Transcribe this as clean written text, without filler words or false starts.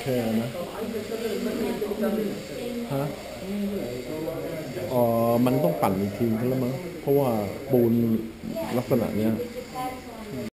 นะฮะมันต้องปั่นอีกทีใช่แล้วมั้งเพราะว่าปูนลักษณะเนี้ย